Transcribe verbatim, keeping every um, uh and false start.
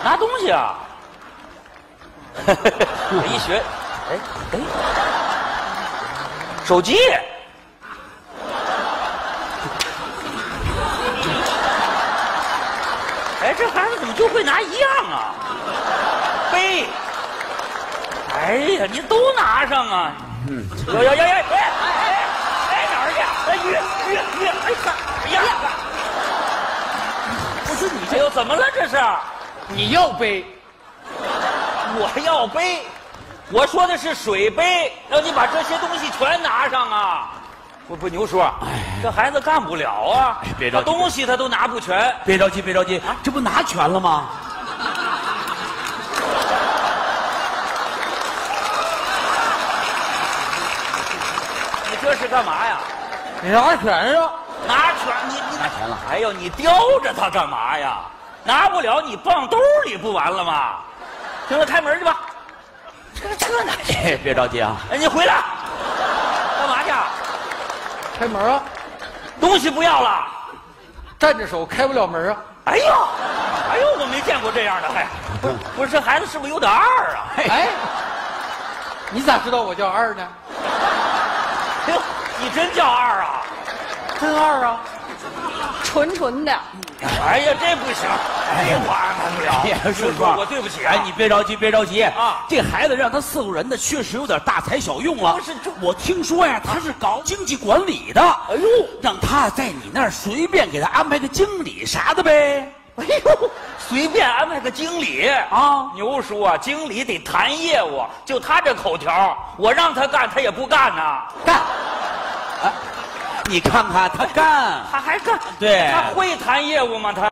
拿东西啊！我一学，哎哎，手机。哎，这孩子怎么就会拿一样啊？杯。哎呀，你都拿上啊！嗯，要要要要！哎哎哎哎，哪儿去？哎，约约约！哎呀，哎呀！不是你这又怎么了？这是？ 你要杯， 我要杯。我说的是水杯，让你把这些东西全拿上啊！不不，牛叔，这孩子干不了啊！ 别着急， 东西他都拿不全。 别着急，别着急，啊，这不拿全了吗？ 你这是干嘛呀？ 拿全啊！ 拿全，你你拿全了。 哎呦，你叼着它干嘛呀？拿不了你放兜里不完了吗？行了，开门去吧。这这哪去？ 哎，别着急啊！ 哎，你回来，干嘛去？ 开门啊！ 东西不要了。 站着手开不了门啊！ 哎呦，哎呦，我没见过这样的，还不是不是这孩子是不是有点二啊？ 哎，你咋知道我叫二呢？ 哎呦，你真叫二啊？ 真二啊！ 纯纯的。 哎呀，这不行，哎呀，我安排不了。 哎呀，顺叔， 我对不起啊。 哎，你别着急，别着急啊！ 这孩子让他伺候人的，确实有点大材小用了。 不是，这我听说呀，他是搞经济管理的。 哎呦， 让他在你那儿随便给他安排个经理啥的呗。 哎呦，随便安排个经理啊！ 牛叔啊，经理得谈业务，就他这口条，我让他干，他也不干呐。 干！啊，你看看他干， 他还干？ 对， 他会谈业务吗？他。